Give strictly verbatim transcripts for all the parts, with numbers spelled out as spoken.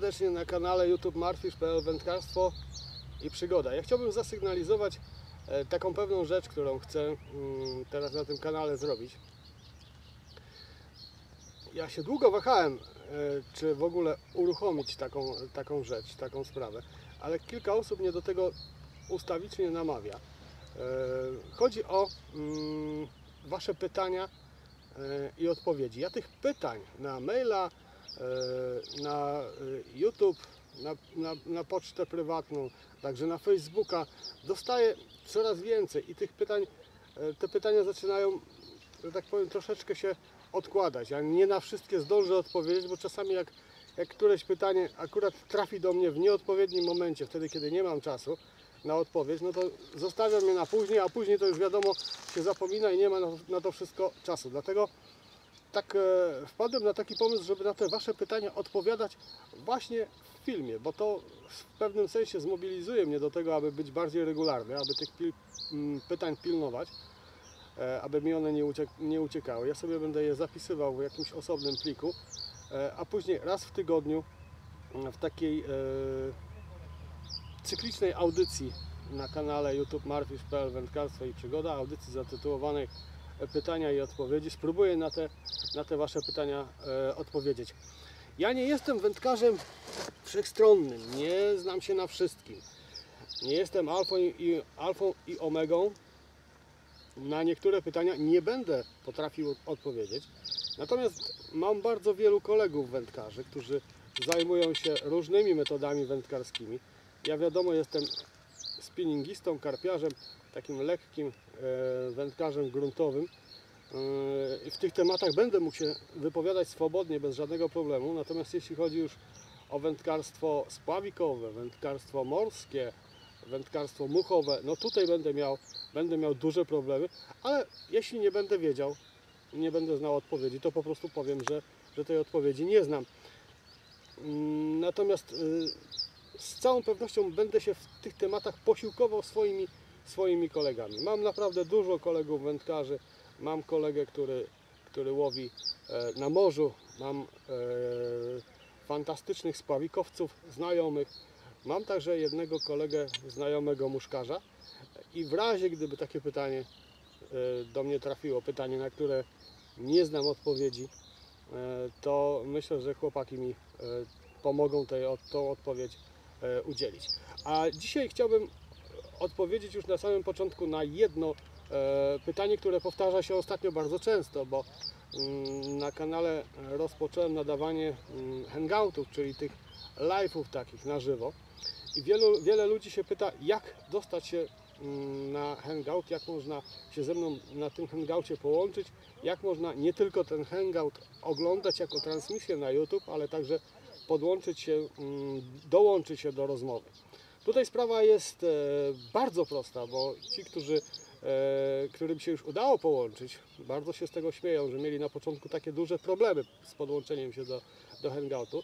serdecznie na kanale YouTube Martwisz kropka p l Wędkarstwo i Przygoda. Ja chciałbym zasygnalizować taką pewną rzecz, którą chcę teraz na tym kanale zrobić. Ja się długo wahałem, czy w ogóle uruchomić taką, taką rzecz, taką sprawę, ale kilka osób mnie do tego ustawicznie namawia. Chodzi o Wasze pytania i odpowiedzi. Ja tych pytań na maila, na YouTube, na, na, na pocztę prywatną, także na Facebooka dostaję coraz więcej i tych pytań, te pytania zaczynają, że tak powiem, troszeczkę się odkładać. Ja nie na wszystkie zdążę odpowiedzieć, bo czasami jak, jak któreś pytanie akurat trafi do mnie w nieodpowiednim momencie, wtedy kiedy nie mam czasu na odpowiedź, no to zostawiam je na później, a później to już wiadomo się zapomina i nie ma na, na to wszystko czasu. Dlatego tak e, wpadłem na taki pomysł, żeby na te Wasze pytania odpowiadać właśnie w filmie, bo to w pewnym sensie zmobilizuje mnie do tego, aby być bardziej regularny, aby tych pil, m, pytań pilnować, e, aby mi one nie, uciek nie uciekały. Ja sobie będę je zapisywał w jakimś osobnym pliku, e, a później raz w tygodniu w takiej e, cyklicznej audycji na kanale YouTube Martwisz kropka p l Wędkarstwo i Przygoda, audycji zatytułowanej Pytania i Odpowiedzi. Spróbuję na te, na te Wasze pytania e, odpowiedzieć. Ja nie jestem wędkarzem wszechstronnym, nie znam się na wszystkim. Nie jestem alfą i, alfą i omegą. Na niektóre pytania nie będę potrafił odpowiedzieć. Natomiast mam bardzo wielu kolegów wędkarzy, którzy zajmują się różnymi metodami wędkarskimi. Ja wiadomo, jestem spinningistą, karpiarzem, takim lekkim e, wędkarzem gruntowym. E, w tych tematach będę mógł się wypowiadać swobodnie, bez żadnego problemu. Natomiast jeśli chodzi już o wędkarstwo spławikowe, wędkarstwo morskie, wędkarstwo muchowe, no tutaj będę miał, będę miał duże problemy, ale jeśli nie będę wiedział, nie będę znał odpowiedzi, to po prostu powiem, że, że tej odpowiedzi nie znam. Natomiast e, z całą pewnością będę się w tych tematach posiłkował swoimi, swoimi kolegami. Mam naprawdę dużo kolegów wędkarzy. Mam kolegę, który, który łowi e, na morzu. Mam e, fantastycznych spławikowców, znajomych. Mam także jednego kolegę znajomego muszkarza. I w razie, gdyby takie pytanie e, do mnie trafiło, pytanie, na które nie znam odpowiedzi, e, to myślę, że chłopaki mi e, pomogą tej, tą odpowiedź udzielić. A dzisiaj chciałbym odpowiedzieć już na samym początku na jedno e, pytanie, które powtarza się ostatnio bardzo często, bo mm, na kanale rozpocząłem nadawanie mm, hangoutów, czyli tych live'ów takich na żywo i wielu, wiele ludzi się pyta, jak dostać się mm, na hangout, jak można się ze mną na tym hangoucie połączyć, jak można nie tylko ten hangout oglądać jako transmisję na YouTube, ale także podłączyć się, dołączyć się do rozmowy. Tutaj sprawa jest bardzo prosta, bo ci, którzy, którym się już udało połączyć, bardzo się z tego śmieją, że mieli na początku takie duże problemy z podłączeniem się do, do hangoutu.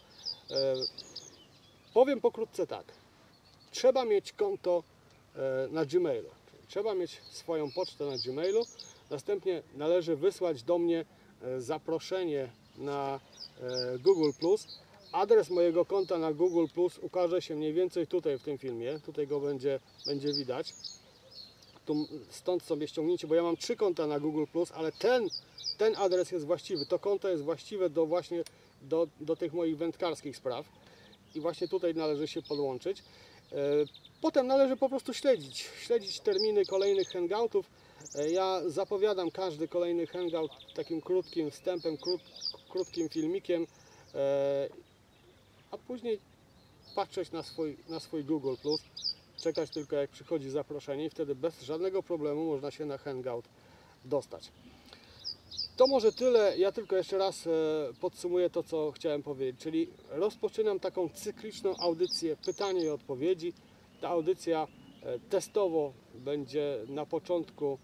Powiem pokrótce tak. Trzeba mieć konto na Gmailu. Trzeba mieć swoją pocztę na Gmailu. Następnie należy wysłać do mnie zaproszenie na Google plus. Adres mojego konta na Google plus ukaże się mniej więcej tutaj w tym filmie. Tutaj go będzie, będzie widać. Tu, stąd sobie ściągnijcie, bo ja mam trzy konta na Google plus, ale ten, ten adres jest właściwy. To konto jest właściwe do właśnie do, do tych moich wędkarskich spraw. I właśnie tutaj należy się podłączyć. Potem należy po prostu śledzić. Śledzić terminy kolejnych hangoutów. Ja zapowiadam każdy kolejny hangout takim krótkim wstępem, krót, krótkim filmikiem. A później patrzeć na swój, na swój Google plus, czekać tylko jak przychodzi zaproszenie i wtedy bez żadnego problemu można się na hangout dostać. To może tyle, ja tylko jeszcze raz podsumuję to, co chciałem powiedzieć, czyli rozpoczynam taką cykliczną audycję pytania i odpowiedzi. Ta audycja testowo będzie na początku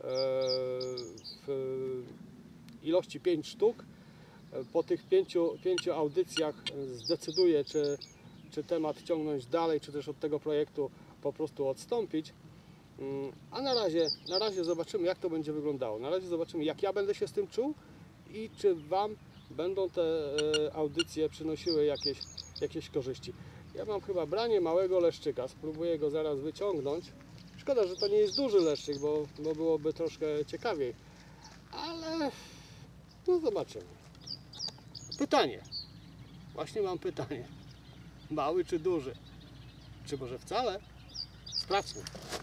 w ilości pięć sztuk. Po tych pięciu, pięciu audycjach zdecyduję, czy, czy temat ciągnąć dalej, czy też od tego projektu po prostu odstąpić. A na razie, na razie zobaczymy, jak to będzie wyglądało. Na razie zobaczymy, jak ja będę się z tym czuł i czy Wam będą te e, audycje przynosiły jakieś, jakieś korzyści. Ja mam chyba branie małego leszczyka, spróbuję go zaraz wyciągnąć. Szkoda, że to nie jest duży leszczyk, bo, bo byłoby troszkę ciekawiej, ale no zobaczymy. Pytanie, właśnie mam pytanie, mały czy duży? Czy może wcale? Sprawdźmy.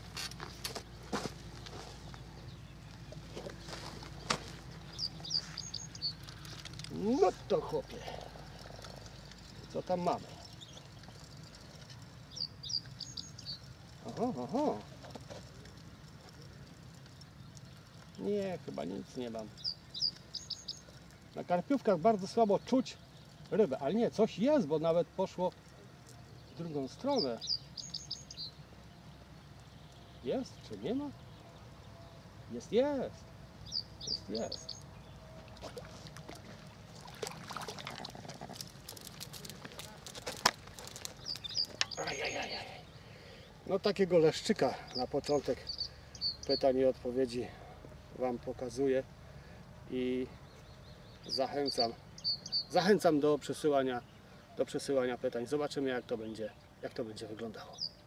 No to chłopie, co tam mamy? Oho, oho. Nie, chyba nic nie mam. Na karpiówkach bardzo słabo czuć rybę, ale nie, coś jest, bo nawet poszło w drugą stronę. Jest, czy nie ma? Jest, jest. Jest, jest. Ajajajaj. No takiego leszczyka na początek pytań i odpowiedzi Wam pokazuję i zachęcam, zachęcam do przesyłania, do przesyłania pytań. Zobaczymy jak to będzie, jak to będzie wyglądało.